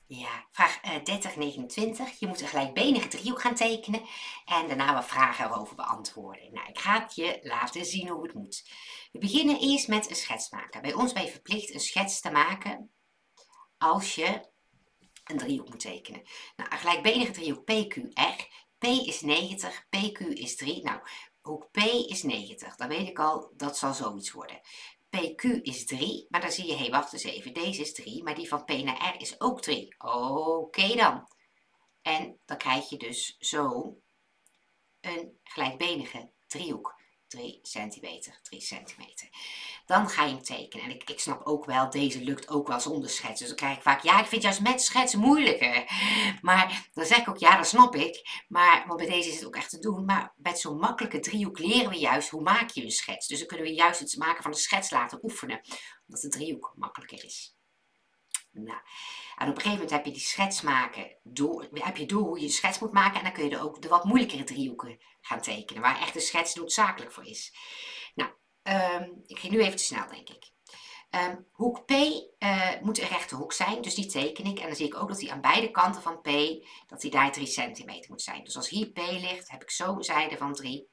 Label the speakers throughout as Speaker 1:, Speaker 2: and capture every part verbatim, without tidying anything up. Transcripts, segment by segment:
Speaker 1: Ja, vraag eh, dertig negenentwintig. Je moet een gelijkbenige driehoek gaan tekenen en daarna wat vragen erover beantwoorden. Nou, ik ga het je laten zien hoe het moet. We beginnen eerst met een schets maken. Bij ons ben je verplicht een schets te maken als je een driehoek moet tekenen. Nou, een gelijkbenige driehoek P Q R. P is negentig, P Q is drie. Nou, hoek P is negentig. Dan weet ik al, dat zal zoiets worden. P Q is drie, maar dan zie je, hé, hey, wacht eens even, deze is drie, maar die van P naar R is ook drie. Oké okay dan. En dan krijg je dus zo een gelijkbenige driehoek. drie centimeter, drie centimeter. Dan ga je hem tekenen. En ik, ik snap ook wel, deze lukt ook wel zonder schets. Dus dan krijg ik vaak, ja, ik vind juist met schets moeilijker. Maar dan zeg ik ook, ja, dat snap ik. Maar, want bij deze is het ook echt te doen. Maar met zo'n makkelijke driehoek leren we juist, hoe maak je een schets. Dus dan kunnen we juist het maken van een schets laten oefenen. Omdat de driehoek makkelijker is. Nou, en op een gegeven moment heb je die schets maken, door, heb je door hoe je een schets moet maken en dan kun je er ook de wat moeilijkere driehoeken gaan tekenen, waar echt een schets noodzakelijk voor is. Nou, um, ik ging nu even te snel, denk ik. Um, hoek P uh, moet een rechte hoek zijn, dus die teken ik. En dan zie ik ook dat die aan beide kanten van P, dat die daar drie centimeter moet zijn. Dus als hier P ligt, heb ik zo een zijde van drie.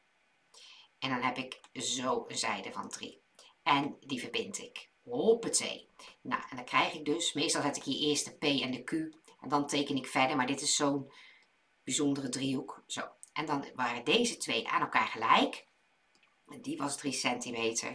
Speaker 1: En dan heb ik zo een zijde van drie. En die verbind ik. Hoppatee. Nou, en dan krijg ik dus, meestal zet ik hier eerst de P en de Q. En dan teken ik verder, maar dit is zo'n bijzondere driehoek. Zo. En dan waren deze twee aan elkaar gelijk. En die was drie centimeter.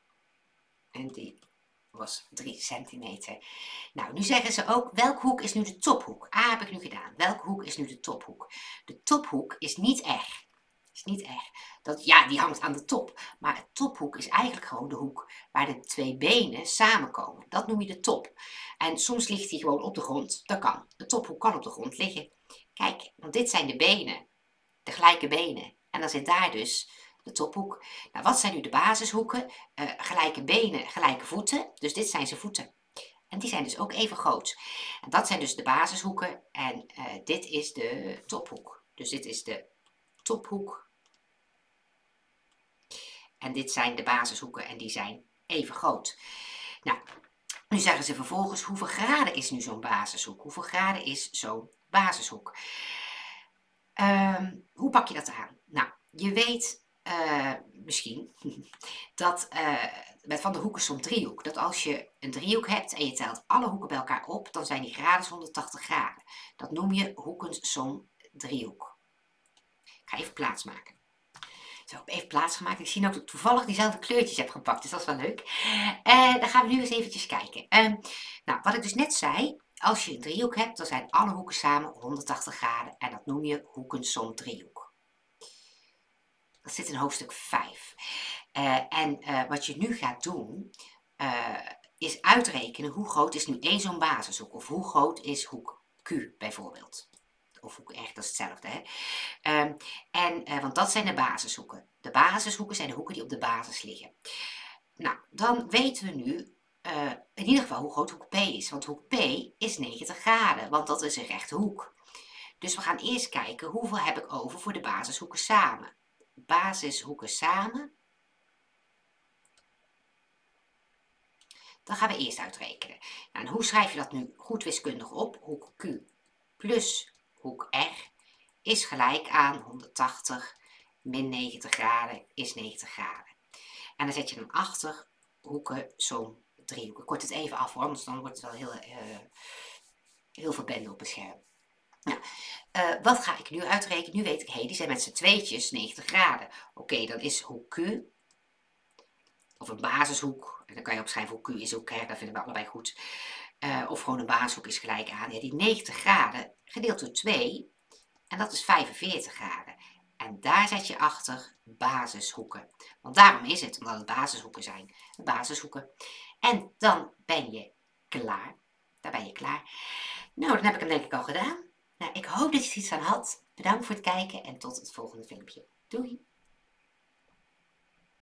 Speaker 1: En die was drie centimeter. Nou, nu zeggen ze ook, welke hoek is nu de tophoek? A heb ik nu gedaan. Welke hoek is nu de tophoek? De tophoek is niet R. Is niet erg. Dat, ja, die hangt aan de top. Maar de tophoek is eigenlijk gewoon de hoek waar de twee benen samenkomen. Dat noem je de top. En soms ligt die gewoon op de grond. Dat kan. De tophoek kan op de grond liggen. Kijk, want dit zijn de benen. De gelijke benen. En dan zit daar dus de tophoek. Nou, wat zijn nu de basishoeken? Uh, gelijke benen, gelijke voeten. Dus dit zijn zijn voeten. En die zijn dus ook even groot. En dat zijn dus de basishoeken. En uh, dit is de tophoek. Dus dit is de tophoek. En dit zijn de basishoeken en die zijn even groot. Nou, nu zeggen ze vervolgens, hoeveel graden is nu zo'n basishoek? Hoeveel graden is zo'n basishoek? Um, hoe pak je dat aan? Nou, je weet uh, misschien dat uh, met van de hoekensom driehoek, dat als je een driehoek hebt en je telt alle hoeken bij elkaar op, dan zijn die graden honderdtachtig graden. Dat noem je hoekensom driehoek. Ik ga even plaatsmaken. Zo, ik heb even plaats gemaakt. Ik zie ook dat ik toevallig diezelfde kleurtjes heb gepakt, dus dat is wel leuk. En uh, dan gaan we nu eens eventjes kijken. Um, nou, wat ik dus net zei, als je een driehoek hebt, dan zijn alle hoeken samen honderdtachtig graden. En dat noem je hoekensom driehoek. Dat zit in hoofdstuk vijf. Uh, en uh, wat je nu gaat doen, uh, is uitrekenen hoe groot is nu één zo'n basishoek. Of hoe groot is hoek Q bijvoorbeeld. Of hoek R, dat is hetzelfde. Hè? Um, en, uh, want dat zijn de basishoeken. De basishoeken zijn de hoeken die op de basis liggen. Nou, dan weten we nu uh, in ieder geval hoe groot hoek P is. Want hoek P is negentig graden, want dat is een rechte hoek. Dus we gaan eerst kijken hoeveel heb ik over voor de basishoeken samen. Basishoeken samen. Dan gaan we eerst uitrekenen. Nou, en hoe schrijf je dat nu goed wiskundig op? Hoek Q plus hoek R is gelijk aan honderdtachtig min negentig graden is negentig graden. En dan zet je dan achter hoekensom driehoek. Ik kort het even af hoor, anders dan wordt het wel heel, uh, heel veel bende op het scherm. Nou, uh, wat ga ik nu uitrekenen? Nu weet ik, hé, hey, die zijn met z'n tweetjes negentig graden. Oké, okay, dan is hoek Q, of een basishoek, en dan kan je opschrijven hoek Q is ook R, dat vinden we allebei goed. Uh, of gewoon een basishoek is gelijk aan. Ja, die negentig graden gedeeld door twee, en dat is vijfenveertig graden. En daar zet je achter basishoeken. Want daarom is het, omdat het basishoeken zijn. Basishoeken. En dan ben je klaar. Daar ben je klaar. Nou, dan heb ik hem denk ik al gedaan. Nou, ik hoop dat je er iets aan had. Bedankt voor het kijken en tot het volgende filmpje. Doei!